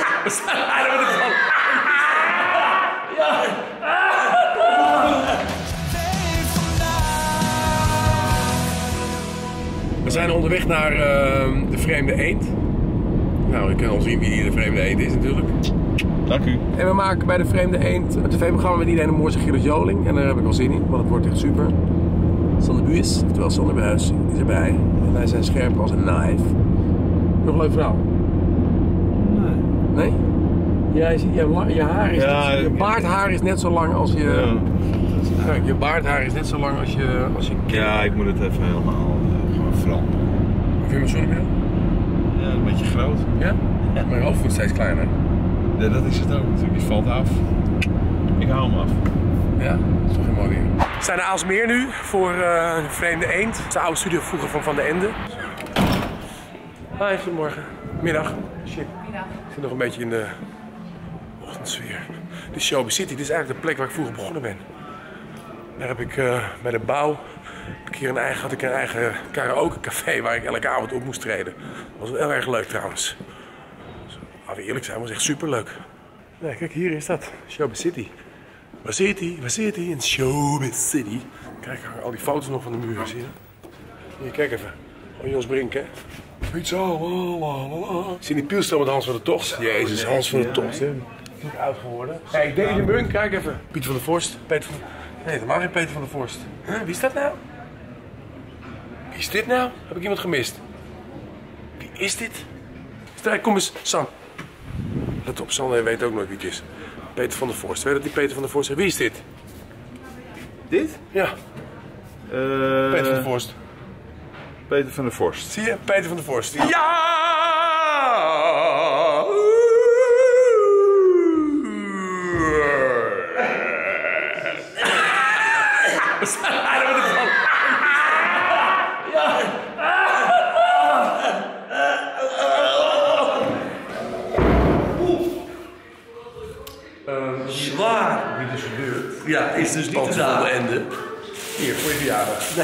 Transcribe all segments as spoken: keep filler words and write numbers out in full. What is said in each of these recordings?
We staan aardig met de van. Ja. We zijn onderweg naar uh, de Vreemde Eend. Nou, je kunt al zien wie die de Vreemde Eend is natuurlijk. Dank u. En we maken bij de Vreemde Eend een tv-programma met iedereen een mooie Gerrit Joling. En daar heb ik wel zin in, want het wordt echt super. Sander Buis, oftewel Sander Buis, is erbij. En wij zijn scherp als een knife. Nog een leuk verhaal? Nee. Nee? Ja, je, je, je haar is ja, net, je baardhaar is net zo lang als je... Ja. Ja, je baardhaar is net zo lang als je... Als je ja, ik moet het even helemaal uh, gewoon veranderen. Vind je mijn zonnebril? Ja, een beetje groot. Ja? Ja. Maar je hoofd wordt steeds kleiner. Ja, dat is het ook natuurlijk. Die valt af. Ik hou hem af. Ja, dat is toch heel mooi weer. We zijn in Aalsmeer nu voor uh, een Vreemde Eend. Het is de oude studio vroeger van Van de Ende. Hi, goedemorgen. Middag. Shit. Middag. Ik zit nog een beetje in de ochtendsfeer. Dit is Showbiz City. Dit is eigenlijk de plek waar ik vroeger begonnen ben. Daar heb ik uh, bij de bouw een keer een eigen, had ik een eigen karaoke café waar ik elke avond op moest treden. Dat was wel heel erg leuk trouwens. Laten we eerlijk zijn, dat was echt superleuk. Nee, kijk, hier is dat. Showbiz City. Waar zit hij? Waar zit hij? In Showbiz City. Kijk, al die foto's nog van de muur, zie je? Hier, kijk even. Oh, Jos Brink, hè? Pizza, la la la la. Zie je die pielstel met Hans van der Tocht? Jezus, Hans van der Tocht, hè? Is ook oud geworden. Hé, hey, Davy Munt, kijk even. Pieter van der Vorst. Peter van... Nee, dat mag geen Peter van der Vorst. Huh? Wie is dat nou? Wie is dit nou? Heb ik iemand gemist? Wie is dit? Strijd, kom eens, Sam. Let op, Sander weet ook nooit wie het is. Peter van der Vorst. Weet je dat die Peter van der Vorst is? Wie is dit? Dit? Ja. Uh, Peter van der Vorst. Peter van der Vorst. Zie je? Peter van der Vorst. Ja! We staan aardig met de van. Ja! Zwaar. Wie is gebeurd? Ja, is dus niet te Van de zagen. Ende. Hier, voor je verjaardag. Nee.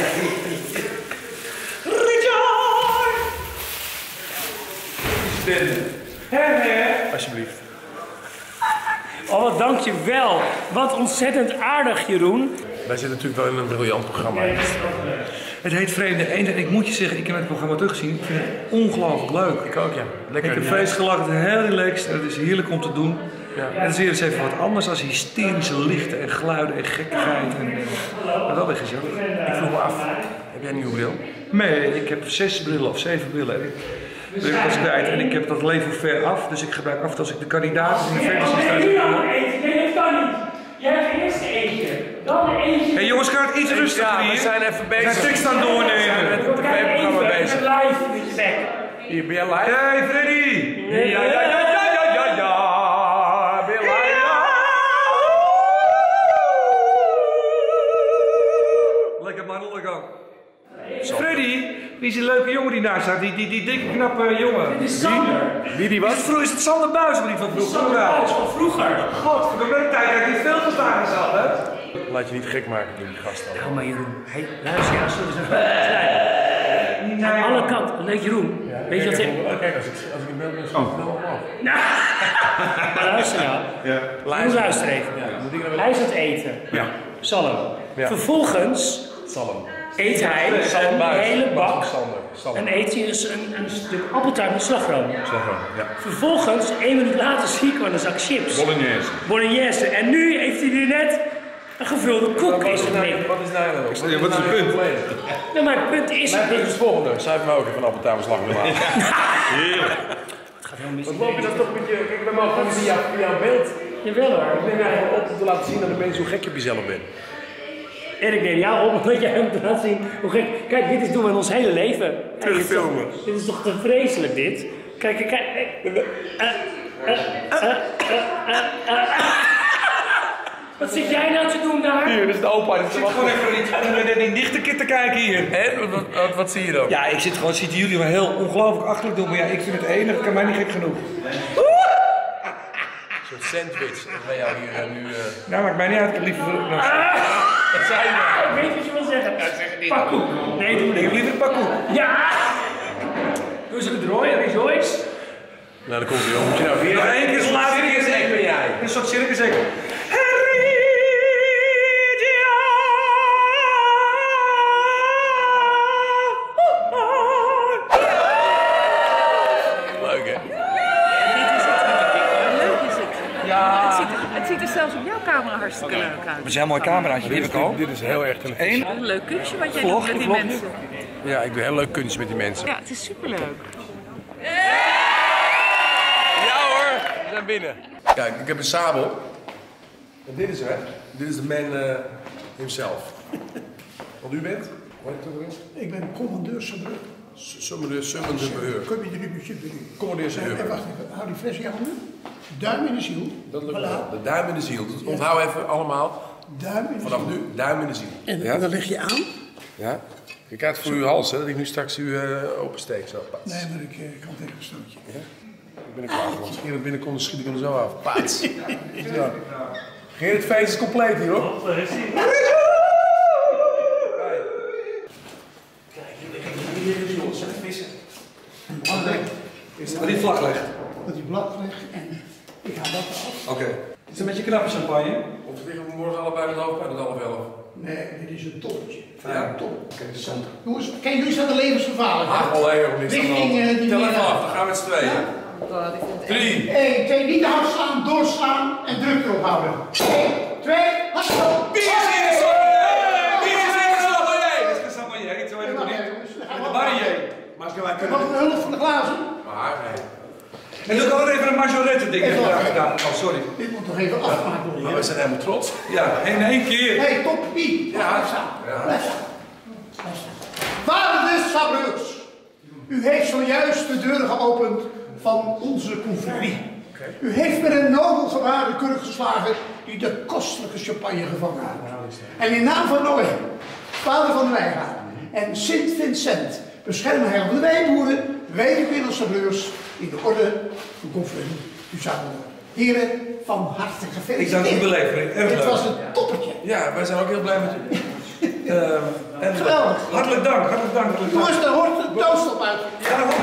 Richard! Alsjeblieft. Oh, wat dankjewel. Wat ontzettend aardig, Jeroen. Wij zitten natuurlijk wel in een briljant programma. Het heet Vreemde Eend en ik moet je zeggen, ik heb het programma teruggezien. Ik vind het ongelooflijk leuk. Ik ook, ja. Lekker. Ik heb feest gelachen, het is heel relaxed en het is heerlijk om te doen. Ja. En het is weer eens even wat anders als hysterische lichten en geluiden en gekkigheid. En, maar wel weer gezellig. Ik vroeg me af, heb jij een nieuwe bril? Nee, ik heb zes brillen of zeven brillen. En ik, dus ik was kwijt en ik heb dat leven ver af, dus ik gebruik af en toe als ik de kandidaten in de verte zie staan. Nee, dat kan niet. Jij hebt eerst eentje, dan een eentje. Hé hey jongens, kan het iets rustiger Ja, hier? we zijn even bezig. We zijn tekst aan het doornemen. We zijn met een tv-programma bezig. live in je bek. Hier, ben jij live? Hey Freddy! Ja, ja, ja, ja, ja, ja, ja. Ben je live? Lekker mannelijk ook. Freddy, wie is die leuke jongen die naast staat? Die, die, die dikke knappe jongen. Dit is Sander. Wie die Is was? het, vroeger, is het Sander Buis of niet van vroeger? Sander Buis van vroeger. God, voor de tijd dat ik niet veel te staan zat, hè? Laat je niet gek maken door die gasten. Nou, maar Jeroen, hey, luister, ja, zo is het. Aan alle kanten, leuk Jeroen. Weet je wat ik... Kijk, als ik, als ik in beeld ben, dan wel omhoog. Nou, maar luister nou. Ja. Luister, luister even. Hij is aan het eten. Ja. Salm. Ja. Vervolgens Salm. eet hij een Buis. hele bak. Sander. Salm. En eet hij dus een, een stuk appeltaart met slagroom. Slagroom, ja. Vervolgens, één minuut later, zie ik wel een zak chips. Bolognese. Bolognese. En nu heeft hij weer net een gevulde koek Wat in is zijn nou, mik. wat is nou nou? Ja, wat is het punt? Nou, maar het punt is... Mijn punt is het volgende. Zuiver me ook even een appeltaart met slagroom aan. Heerlijk. Het gaat heel mis. Wat loop je dan toch met je... Kijk, we mogen gewoon via jou, jouw beeld. Jawel hoor. Ik neem jou gewoon op om te laten zien dat de mensen hoe gek je op jezelf bent. En ik neem jou op omdat jij hem te laten zien hoe gek... Kijk, dit is doen we in ons hele leven. Terugfilmen. Dit, dit is toch te vreselijk, dit? Kijk, kijk, kijk. Uh, uh, uh, uh, uh, uh, uh. Wat zit jij nou te doen daar? Hier, dit is de opa. Ik zit gewoon even naar die, die nichterkit te kijken hier. En? Wat, wat, wat zie je dan? Ja, ik zit gewoon, zitten jullie wel heel ongelooflijk achterlijk doen, maar ja, ik vind het enig, het kan mij niet gek genoeg. Een soort sandwich dat wij jou hier uh, nu... Uh... Nou, maakt mij niet uit, ik heb liever... Nou, Wat zei je nou? Ik weet wat je wil zeggen. Ja, zeg het niet. Pak koek. Nee, doe ik heb niet. liever een pak koek. Ja! Doe eens een rooie, rejoice. Nou, dan komt hij, joh. Moet je nou weer... Nog één keer is de laatste keer zeker. ben jij. Een soort circus zeker. Leuk, hè? Leuk is het. Ja. Het ziet, er, het ziet er zelfs op jouw camera hartstikke leuk uit. Dat is een heel mooi cameraatje, Dit is, dit, dit is heel erg televisie. Een leuk kunstje wat jij Vlog, doet met die vlog. mensen. Ja, ik doe heel leuk kunstje met die mensen. Ja, het is superleuk. Ja hoor, we zijn binnen. Kijk, ik heb een sabel. En dit is hem, hè? Dit is de man uh, himself. Wat u bent? Wat heet het ook weer? Ik ben commandeur Sabreur. Summende, summende beheer. Kom je er nu Commandeur Sabreur. En wacht even, hou die fles in je handen. Duim in de ziel. Dat lukt Voilà. wel. De duim in de ziel. Dus onthoud even allemaal. Duim in de Vanaf ziel. nu, duim in de ziel. En Ja? dan leg je aan. Ja? Kijk uit voor uw hals, hè, dat ik nu straks u uh, opensteek. Zo, pats. Nee, maar ik uh, kan tegen een stootje. Ja? Ik ben er klaar voor. Als Gerrit binnenkomt, dan schiet ik hem er zo af. Pats. Zo. Gerrit, het feest is compleet hier, hoor. Kijk, hier liggen die jongens, hè, vissen. Maar die vlag legt. Dat die blad legt en ik haal dat af. Oké. Is het een beetje knappe champagne? Of liggen we morgen allebei met hoofdpijn tot half elf? Nee, dit is een toppetje. Ja? Een top. Oké, dat is zondag. Jongens, kijk, jullie staan de levensgevaarlijk. Ah, al heel erg niks aan de Richting, hand. eh, die Tel even middag. af, dan gaan we met z'n tweeën. Drie. Eén, twee, niet te hard slaan, doorslaan en druk erop houden. Eén, twee, hard. Wie is hier de sommelier? Wie is hier de sommelier? Dat is geen champagne, zo heet het niet. Maar De barrière. Maar wij kunnen... nog een hulp van de glazen. Maar, nee. En doe ik ook even een majorette ding Even erachteraan wachten. gedaan. Oh, sorry. Dit moet nog even afgemaakt worden. Maar we zijn helemaal trots. Ja, in één keer. Hé, hey, top, Piet. Ja. Blijf staan. Ja. Blijf staan. Blijf staan. Waarde sabreurs, u heeft zojuist de deuren geopend van onze confrérie. Okay. U heeft met een nobel gebaar de kurk geslagen die de kostelijke champagne gevangen houdt. En in naam van Noé, vader van de wijngaard en Sint Vincent, beschermheer van de wijnboeren, wij de binnensabreurs in de orde van confrérie u samen. Heren, van harte gefeliciteerd. Ik dank u belevering. Erg Het leuk. was een toppertje. Ja, wij zijn ook heel blij met u. Ehm, en Geweldig. hartelijk dank, hartelijk dank, hartelijk dank. Jongens, daar hoort de toast op uit. Ja,